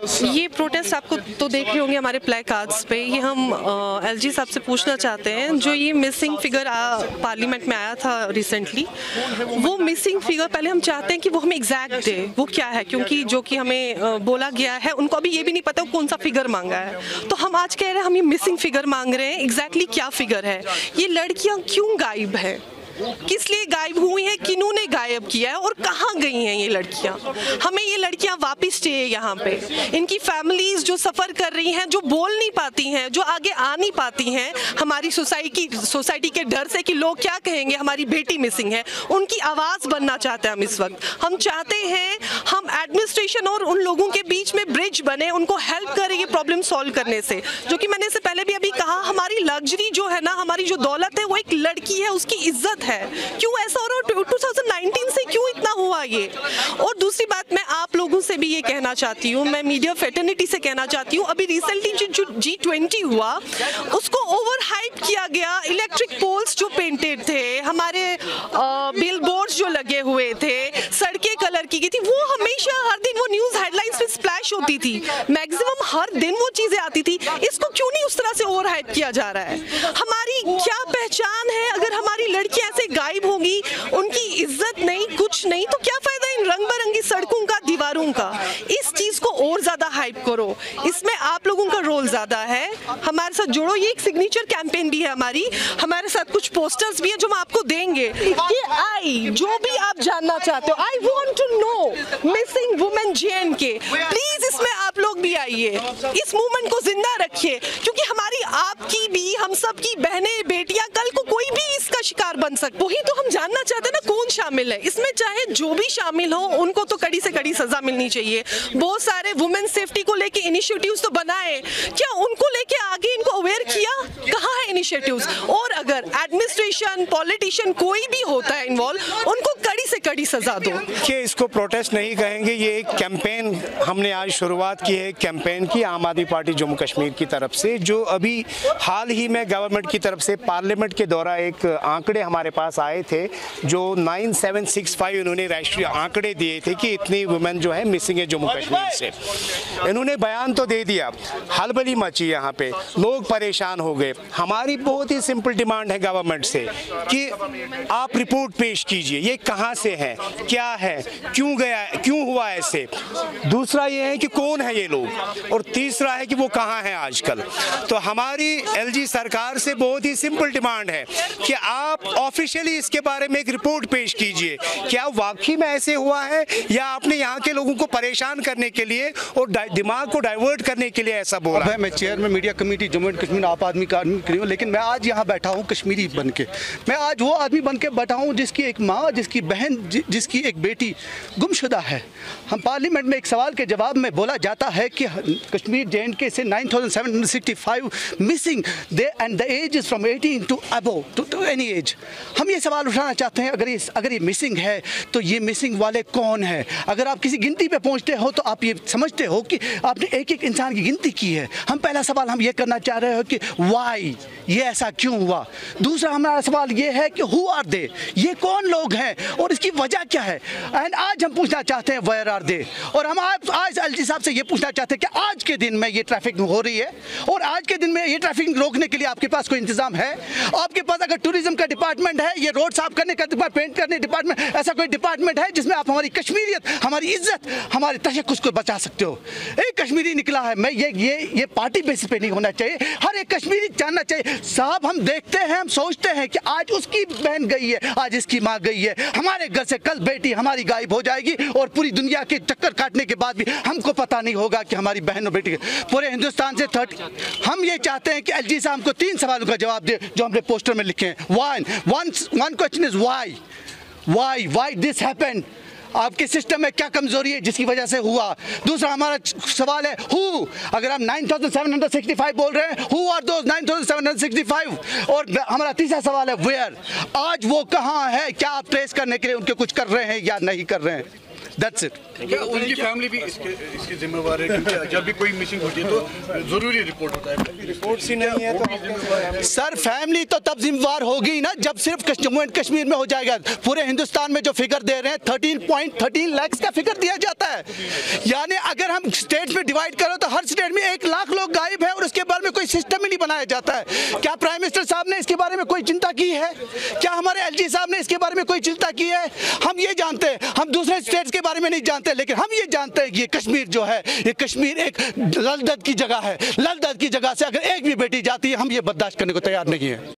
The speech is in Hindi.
ये प्रोटेस्ट आपको तो देख रहे होंगे हमारे प्ले कार्ड्स पे। ये हम एलजी साहब से पूछना चाहते हैं, जो ये मिसिंग फिगर पार्लियामेंट में आया था रिसेंटली, वो मिसिंग फिगर पहले हम चाहते हैं कि वो हमें एग्जैक्ट दे, वो क्या है, क्योंकि जो कि हमें बोला गया है उनको अभी ये भी नहीं पता कौन सा फिगर मांगा है। तो हम आज कह रहे हैं हम ये मिसिंग फिगर मांग रहे हैं, एग्जैक्टली क्या फिगर है, ये लड़कियां क्यों गायब हैं, किस लिए गायब हुई हैं, किन्होंने गायब किया है और कहाँ गई हैं ये लड़कियां। हमें ये लड़कियां वापस चाहिए यहाँ पे। इनकी फैमिलीज जो सफ़र कर रही हैं, जो बोल नहीं पाती हैं, जो आगे आ नहीं पाती हैं हमारी सोसाइटी के डर से कि लोग क्या कहेंगे, हमारी बेटी मिसिंग है, उनकी आवाज़ बनना चाहते हैं हम इस वक्त। हम चाहते हैं हम एडमिनिस्ट्रेशन और उन लोगों के बीच में ब्रिज बने, उनको हेल्प करें ये प्रॉब्लम सॉल्व करने से। जो कि मैंने इससे पहले भी अभी कहा, हमारी लग्जरी जो है ना, हमारी जो दौलत है वो एक लड़की है, उसकी इज्जत है। क्यों ऐसा हो रहा है 2019 से, क्यों इतना हुआ ये। और दूसरी बात मैं आप लोगों से भी ये कहना चाहती हूँ, मैं मीडिया फेटर्निटी से कहना चाहती हूँ, अभी रिसेंटली जो G20 हुआ उसको ओवर हाइप किया गया। इलेक्ट्रिक पोल्स जो पेंटेड थे, हमारे बिल बोर्ड्स जो लगे हुए थे, सड़कें कलर की गई थी, वो हमेशा हर दिन वो न्यूज हेडलाइंस में स्प्लैश होती थी, मैक्सिमम हर दिन वो चीजें आती थी। इसको क्यों नहीं उस तरह से ओवर हाइप किया जा रहा है। हमारी क्या पहचान है अगर हमारी लड़कियां ऐसे गायब होगी, उनकी इज्जत नहीं, कुछ नहीं, तो क्या फायदा इन रंग बिरंगी सड़कों का, दीवारों का। इस चीज को और ज्यादा हाइप करो, इसमें आप लोगों का रोल ज्यादा है। हमारे साथ जुड़ो, ये एक सिग्नेचर कैंपेन भी है हमारे साथ कुछ पोस्टर्स भी है जो हम आपको देंगे। ये जो भी आप जानना चाहते हो, I want to know missing women JNK, please इसमें आप लोग भी आइए, इस मूवमेंट को जिंदा रखिए, क्योंकि हमारी आपकी भी, हम सब की बहनें बेटियां, कल को कोई भी इसका शिकार बन सकती। वही तो हम जानना चाहते हैं ना, कौन शामिल है इसमें। चाहे जो भी शामिल हो, उनको तो कड़ी से कड़ी सजा मिलनी चाहिए। बहुत सारे वुमेन सेफ्टी को लेके इनिशिएटिव्स तो बनाए, क्या उनको लेके आगे इनको अवेयर किया, कहाँ है इनिशिएटिव्स। और अगर एडमिनिस्ट्रेशन, पॉलिटिशियन कोई भी होता है इन्वॉल्व, उनको कड़ी से कड़ी सजा दो। कि इसको प्रोटेस्ट नहीं कहेंगे, ये एक कैंपेन हमने आज शुरुआत की है, कैंपेन की आम आदमी पार्टी जम्मू कश्मीर की तरफ से, जो अभी हाल ही में गवर्नमेंट की तरफ से पार्लियामेंट के दौरान एक आंकड़े हमारे पास आए थे, जो 9765 इन्होंने राष्ट्रीय आंकड़े दिए थे कि इतनी वुमेन जो है मिसिंग है जम्मू कश्मीर से। इन्होंने बयान तो दे दिया, हलबली मची, यहाँ पे लोग परेशान हो गए। हमारी बहुत ही सिंपल डिमांड है गवर्नमेंट से कि आप रिपोर्ट पेश कीजिए, ये कहाँ से है, क्या है, क्यों गया, क्यों हुआ ऐसे। दूसरा ये है कि कौन है ये लोग, और तीसरा है कि वो कहाँ है आजकल। तो हमारी LG सरकार से बहुत ही सिंपल डिमांड है कि आप ऑफिशियली इसके बारे में एक रिपोर्ट पेश कीजिए, क्या वाकई में ऐसे हुआ है या आपने यहाँ के लोगों को परेशान करने के लिए और दिमाग को डाइवर्ट करने के लिए ऐसा बोला है। मैं chairman media committee Jammu and Kashmir आप आदमी का हूँ, लेकिन मैं आज यहाँ बैठा हूँ कश्मीरी बन के। मैं आज वो आदमी बन के बैठा हूँ जिसकी एक माँ, जिसकी बहन, जिसकी एक बेटी गुमशुदा है। हम पार्लियामेंट में एक सवाल के जवाब में बोला जाता है कि कश्मीर JNK से 9765 missing they, and the age is from 18 to above to any age. हम ये सवाल उठाना चाहते हैं, अगर ये मिसिंग है तो ये मिसिंग वाले कौन है। अगर आप किसी गिनती पे पहुंचते हो तो आप ये समझते हो कि आपने एक एक इंसान की गिनती की है। हम पहला सवाल हम ये करना चाह रहे हो कि वाई, ये ऐसा क्यों हुआ। दूसरा हमारा सवाल ये है कि हु आर दे, ये कौन लोग हैं और इसकी वजह क्या है। एंड आज हम पूछना चाहते हैं वेयर आर दे। और हम आज LG साहब से ये पूछना चाहते हैं कि आज के दिन में ये ट्रैफिकिंग हो रही है, और आज के दिन में ये ट्रैफिकिंग रोकने के लिए आपके पास कोई इंतजाम है। आपके पास अगर टूरिज्म का डिपार्टमेंट है, ये रोड साफ करने का डिपार्टमेंट, पेंट करने डिपार्टमेंट, ऐसा कोई डिपार्टमेंट है जिसमें आप हमारी कश्मीरियत, हमारी इज्जत, हमारे तशक्कुस को बचा सकते हो। एक कश्मीरी निकला है, मैं ये पार्टी बेसिस पे नहीं होना चाहिए, हर एक कश्मीरी जानना चाहिए। साहब हम देखते हैं, हम सोचते हैं कि आज उसकी बहन गई है, आज इसकी माँ गई है, हमारे घर से कल बेटी हमारी गायब हो जाएगी, और पूरी दुनिया के चक्कर काटने के बाद भी हमको पता नहीं होगा कि हमारी बहन और बेटी। पूरे हिंदुस्तान से हम ये चाहते हैं कि LG साहब को 3 सवालों का जवाब दे जो हमने पोस्टर में लिखे हैं। One question is why this happened. आपके सिस्टम में क्या कमजोरी है जिसकी वजह से हुआ। दूसरा हमारा सवाल है हु, अगर हम 9765 बोल रहे हैं, हु आर दोज 9765। और हमारा तीसरा सवाल है वेयर, आज वो कहाँ है, क्या आप ट्रेस करने के लिए उनके कुछ कर रहे हैं या नहीं कर रहे हैं। That's it. क्या उनकी फैमिली भी इसकी जिम्मेवार है, क्योंकि जब भी कोई मिसिंग होती है तो जरूरी रिपोर्ट होता है। रिपोर्ट सी नहीं है तो सर फैमिली तो तब जिम्मेवार होगी ना जब सिर्फ जम्मू एंड कश्मीर में हो जाएगा। पूरे हिंदुस्तान में जो फिगर दे रहे हैं 13.13 लाख का फिगर दिया जाता है। है। यानी अगर हम स्टेट में डिवाइड करो तो हर स्टेट में 1 लाख लोग गायब है और उसके बारे में कोई सिस्टम ही नहीं बनाया जाता है। क्या प्राइम मिनिस्टर साहब ने इसके बारे में कोई चिंता की है? क्या हमारे एलजी साहब ने इसके बारे में कोई चिंता की है? हम ये जानते हैं, हम दूसरे स्टेट्स के बारे में नहीं जानते, लेकिन हम ये जानते हैं कि ये कश्मीर जो है, ये कश्मीर एक लल दद की जगह है। लल दद की जगह से अगर एक भी बेटी जाती है, हम ये बर्दाश्त करने को तैयार नहीं है।